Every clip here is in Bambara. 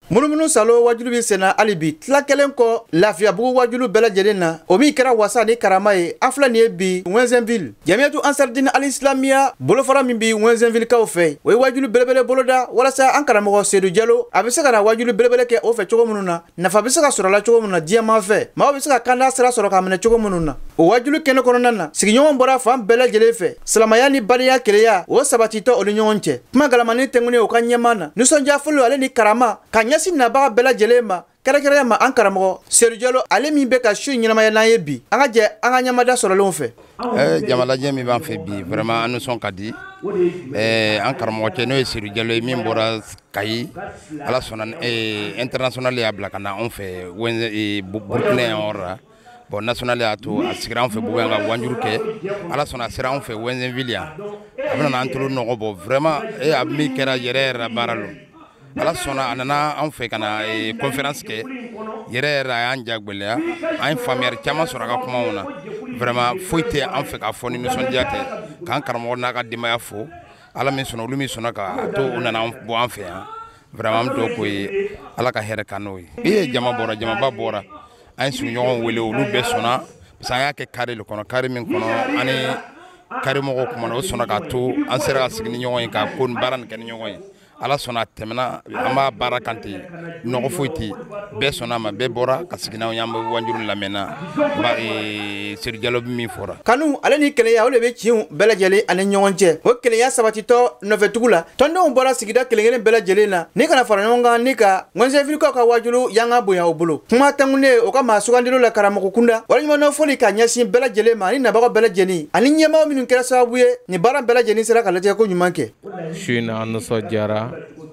Munumunu salo wajulu bi sena alibi tla kelen ko lafiya bugu wajulu bela jelena o mi kera wasa ni karama ye afla ni bi Wenzenville Jamiatu Ansardine al-Islamia bolo fara min bi Wenzenville ka o fe o wajulu belebele boloda wala sa an karamo Seydou Diallo a be se ka wajulu belebele ke o fe cogo mununa nafa be se ka sɔrɔ la cogo mununa diama fe ma be se ka kanda sira sɔrɔ ka mene cogo mununa o wajulu kene kɔnɔna na sigiɲɔgɔn bɔra fan bɛɛ lajɛlen fɛ silamaya ni bariya keleya o sabatitɔ o ni ɲɔgɔn cɛ kuma galamani tɛŋuni o ka ɲɛma na nisɔndiya fɔlɔ ale ni karama ka ɲɛsin nabaga bɛɛ lajɛlen ma kɛrɛkɛrɛnya ma an karamɔgɔ Seydou Diallo ale min bɛ ka su ɲɛnamaya n'an ye bi an ka jɛ an ka ɲɛmada sɔrɔlenw fɛ jamalajɛ min b'an fɛ bi vraiment an nisɔn ka di an karamɔgɔ cɛ n'o ye Seydou Diallo ye min bɔra Kayi ala sɔnna international y'a bila ka na anw fɛ Burkina yan yɔrɔ la bon national y'a to a sigira anw fɛ Bugu yan ka wanjuru kɛ ala sɔnna a sera anw fɛ Wenzenville yan a bɛna an tolo nɔgɔ bɔ vraiment a min kɛra yɛrɛ yɛrɛ baara lo ala sɔnna a nana anw fɛ ka na conférence kɛ yɛrɛ yɛrɛ a y'an jagwɛlɛya an ye faamuyali caman sɔrɔ a ka kumaw na vraiment foyi tɛ an fɛ k'a fɔ ni nisɔndiya tɛ k'an karamɔgɔ n'a ka denbaya fo ala min sɔnna olu min sɔnna ka to u nana bɔ an fɛ yan vraiment an bɛ dugawu k'o ye ala ka hɛrɛ kan n'o ye jamaba bɔra an ye sigiɲɔgɔnw wele olu bɛɛ sɔnna parce que an y'a kɛ carré le kɔnɔ carré min kɔnɔ ani carré mɔgɔw kumana o sɔnna k'a to an sera ka sigi ni ɲɔgɔn ye ka ko ni baara nin kɛ ni ɲɔgɔn ye ala sɔnna a tɛmɛna an b'a baara kan ten nɔgɔ foyi tɛ bɛɛ sɔnna ma bɛɛ bɔra ka sigi n'anw ye an bɛ wanjuru lamɛnna Seydou Diallo bɛ min fɔra kanu ale ni keleya o de bɛ tiɲɛw bɛɛ lajɛlen ani ɲɔgɔn cɛ o keleya sabatitɔ nɔfɛtugu la tɔndenw bɔra sigida kelenkelen bɛɛ lajɛlen na ni kana fara ɲɔgɔn kan ni ka Wenzenville ka wajulu yanga bonya o bolo kuma tɛŋunen o ka maa sugandilo la karamɔgɔ kunda waleɲumandɔn fɔli ka ɲɛsin bɛɛ lajɛlen ma ani nabaga bɛɛ lajɛlen ani ɲɛmɔgɔ minnu kɛra sababu ye ni baara bɛɛ lajɛlen sera ka lajɛ ko ɲuman kɛ su in na an nisɔndiyara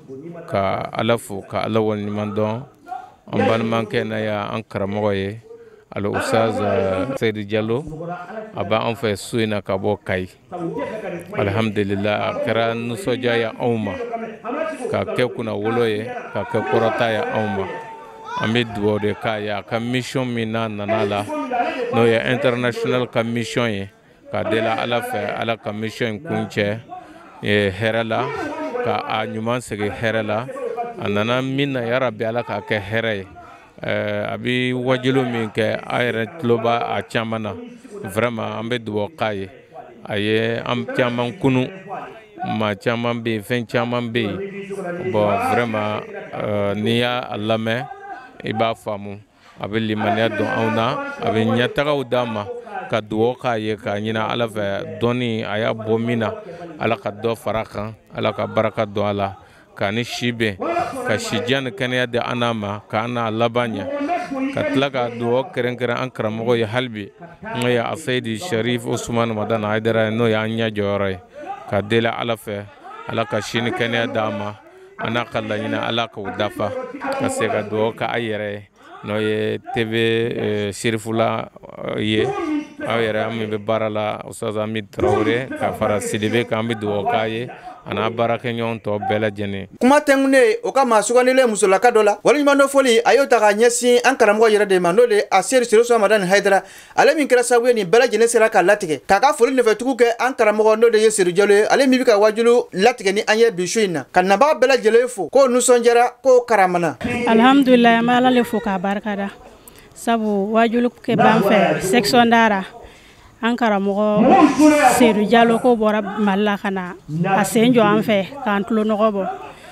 ka ala fo ka ala waleɲuman dɔn an balimakɛ na ya an karamɔgɔ ye alo Ustaz Seydou Diallo a b'an fɛ su in na ka bɔ Kayi alhamdulillah a kɛra nisɔndiya ye anw ma ka kɛ kunna wolo ye ka kɛ kɔrɔta ye anw ma an bɛ dugawu de k'a ye a ka mission min n'a nana la n'o ye international ka mission ye ka deli ala fɛ ala ka mission in kun cɛ hɛrɛ la ka a ɲuman segi hɛrɛ la a nana min na yarabi ala k'a kɛ hɛrɛ ye a bɛ wajulu min kɛ a yɛrɛ tulo b'a a caman na vraiment an bɛ dugawu k'a ye a ye an caman kunu maa caman bɛ yen fɛn caman bɛ yen bon vraiment n'i y'a lamɛn i b'a faamu a bɛ limaniya dɔn anw na a bɛ ɲɛtagaw d'an ma ka dugawu k'a ye ka ɲini ala fɛ dɔnni a y'a bɔ min na ala ka dɔ fara a kan ala ka baraka don a la k'a ni si bɛn ka sidiya ni kɛnɛya di an n'a ma k'an n'a laban ɲɛ ka tila ka dugawu kɛrɛnkɛrɛn an karamɔgɔ ye hali bi n'o ye Seydi Sharif Usumani Madana Hayidara ye n'o y'an ɲɛ jɔyɔrɔ ye ka deli ala fɛ ala ka si ni kɛnɛya d'a ma a n'a ka laɲini ala k'o dafa ka se ka dugawu k'a yɛrɛ ye n'o ye TV Sirifula ye aw yɛrɛ an min bɛ baara la Ustaz Amid Traoré ka fara Sidibe kan an bɛ dugawu k'a ye a n'a baarakɛɲɔgɔn tɔ bɛɛ lajɛlen kuma tɛŋunen o ka maa sugandilen musolaka dɔ la waleɲumandɔn fɔli a y'o ta ka ɲɛsin an karamɔgɔ yɛrɛ de ma n'o de a Seydou Madani Hayidara ale min kɛra sababu ye nin bɛɛ lajɛlen sera ka latigɛ k'a ka foli nɔfɛtugu kɛ an karamɔgɔ n'o de ye Seydou Diallo ye ale min bɛ ka wajulu latigɛ ni an ye bi su in na ka nabaga bɛɛ lajɛlen fo k'o nisɔndiyara k'o karamana alhamdulillah an bɛ ala le fo k'a barikada sabu wajulu kɛ b'an fɛ section dara an karamɔgɔ Seydou Diallo ko bɔra Mali la ka na a sen jɔ an fɛ k'an tulo nɔgɔ bɔ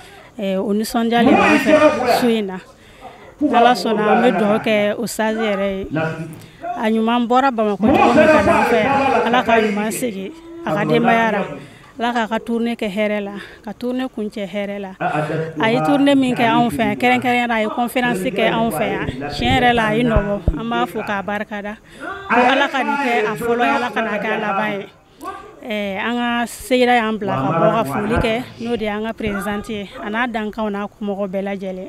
o nisɔndiya le b'an fɛ su in na ala sɔnna an bɛ dugawu kɛ Ustaz yɛrɛ ye a ɲuman bɔra Bamakɔ cogo min ka d'an fɛ ala ka ɲuman segin a ka denbaya ra ala k'a ka tournée kɛ hɛrɛ la ka tournée kuncɛ hɛrɛ la a ye tournée min kɛ anw fɛ kɛrɛnkɛrɛnya la a ye conférence kɛ anw fɛ yan tiɲɛ yɛrɛ la a ye nɔbɔ an b'a fo k'a barikada ko ala ka nin kɛ a fɔlɔ ye ala ka n'a kɛ a laban ye an ka Seyida y'an bila ka bɔ ka foli kɛ n'o de y'an ka présidente ye a n'a dankanw n'a kumɔgɔ bɛɛ lajɛlen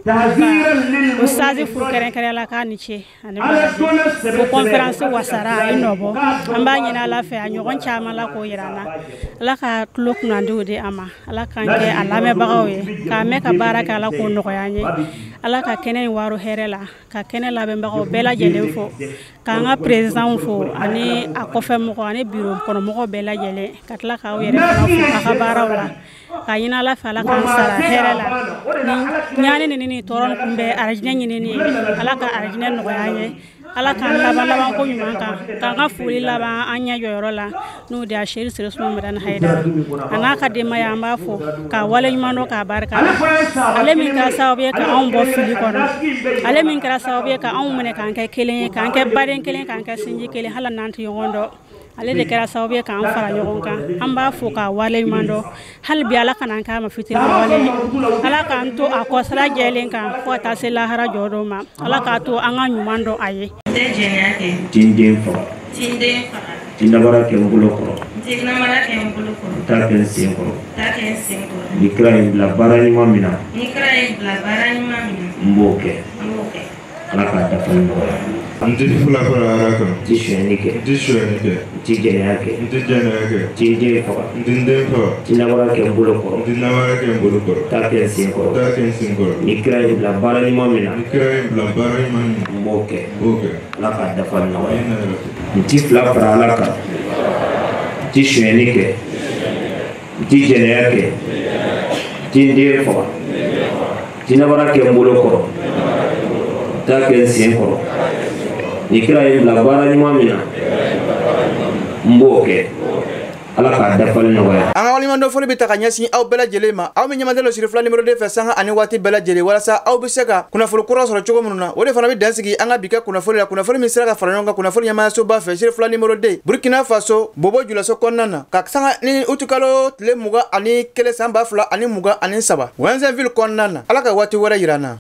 o Ustaz fo kɛrɛnkɛrɛnya la k'a ni ce ani ko conférence wasara a ye nɔbɔ an b'a ɲini ala fɛ a ɲɔgɔn caman la k'o yira an na ala ka tulo kunandiw di ama ala kan kɛ a lamɛnbagaw ye k'a mɛn ka baara kɛ ala k'o nɔgɔya ye ala ka kɛnɛ in waro hɛrɛ la ka kɛnɛ labɛnbagaw bɛɛ lajɛlen fo k'an ka président fo ani a kɔfɛ mɔgɔ ani bureau kɔnɔmɔgɔ bɛɛ lajɛlen ka tila k'aw yɛrɛ fana fo a ka baaraw la ka ɲini ala fɛ ala k'an sara hɛrɛ la ni ɲani ni tɔɔrɔ kun bɛ arajinɛ ɲinini ye ala ka arajinɛ nɔgɔya ye ala k'an laban ko ɲuman kan k'an ka foli laban an ɲɛ jɔyɔrɔ la n'o de a Seri Sumana Madani Hayidara a n'a ka denbaya an b'a fo k'a wale ɲuman dɔn k'a barika ale min kɛra sababu ye ka anw bɔ fili kɔnɔ ale min kɛra sababu ye ka anw minɛ k'an kɛ kelen ye k'an kɛ baden kelen k'an kɛ sinji kelen hali n'an tɛ ɲɔgɔn dɔn ale de kɛra sababu ye k'an fara ɲɔgɔn kan an b'a fo k'a wale ɲuman dɔn hali bi ala kana k'a ma fitiri wale ala k'an to a kɔsira jɛlen kan fo ka taa se lahara jɔdon ma ala k'a to an ka ɲuman dɔn a ye Tinden faga tinabara kɛ n bolo kɔrɔ taa kɛ n sen kɔrɔ ni kira ye bila baara ɲuman min na n b'o kɛ ala k'a dafa nɔgɔya n tɛ fila fara ala kan n tɛ sonyɛni kɛ n tɛ jɛnɛya kɛ tinden faga tinabara kɛ n bolo kɔrɔ taa kɛ n sen kɔrɔ ni kira ye bila baara ɲuman min na n b'o kɛ ala k'a dafa nɔgɔya n tɛ fila fara ala kan n tɛ sonyɛni kɛ n tɛ jɛnɛya kɛ tinden faga tinabara kɛ n bolo kɔrɔ taa kɛ n sen kɔrɔ ni kira ye bila baara ɲuman min na n b'o kɛ ala k'a dafali nɔgɔya. An ka waliɲumandɔn fɔli bɛ ta ka ɲɛsin aw bɛɛ lajɛlen ma. Aw min ɲɛmanden don Siri Fila numéro 2 fɛ sanga ani waati bɛɛ lajɛlen walasa aw bɛ se ka kunnafoni kura sɔrɔ cogo minnu na. O de fana bɛ dan sigi an ka bi kɛ kunnafoni la. Kunnafoni min sera ka fara ɲɔgɔn kan kunnafoni ɲɛmaayasoba fɛ Siri Fila numéro 2 Burkina Faso Bobo Julaso kɔnɔna na ka sanga ni utukalo tile 21 san 2023 Wenzanville kɔnɔna na. Ala ka waati wɛrɛ yira an na.